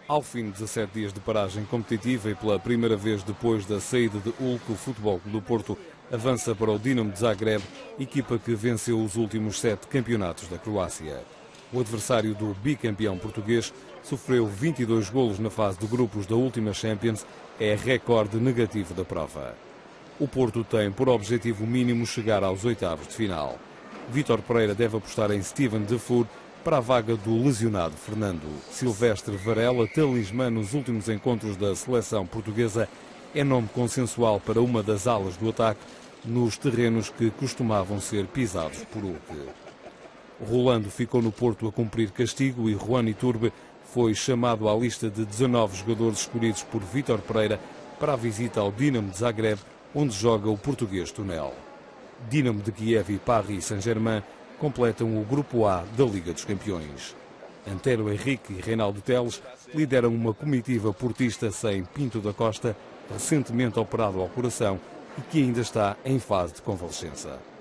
Ao fim de 17 dias de paragem competitiva e pela primeira vez depois da saída de Hulk, o Futebol Clube do Porto avança para o Dinamo de Zagreb, equipa que venceu os últimos 7 campeonatos da Croácia. O adversário do bicampeão português sofreu 22 golos na fase de grupos da última Champions, é recorde negativo da prova. O Porto tem por objetivo mínimo chegar aos oitavos de final. Vítor Pereira deve apostar em Steven Defour para a vaga do lesionado Fernando. Silvestre Varela, talismã nos últimos encontros da seleção portuguesa, é nome consensual para uma das alas do ataque nos terrenos que costumavam ser pisados por Hulk. Rolando ficou no Porto a cumprir castigo e Juan Iturbe foi chamado à lista de 19 jogadores escolhidos por Vítor Pereira para a visita ao Dinamo de Zagreb, onde joga o português Tunel. Dinamo de Kiev e Paris Saint-Germain completam o Grupo A da Liga dos Campeões. Antero Henrique e Reinaldo Teles lideram uma comitiva portista sem Pinto da Costa, recentemente operado ao coração e que ainda está em fase de convalescença.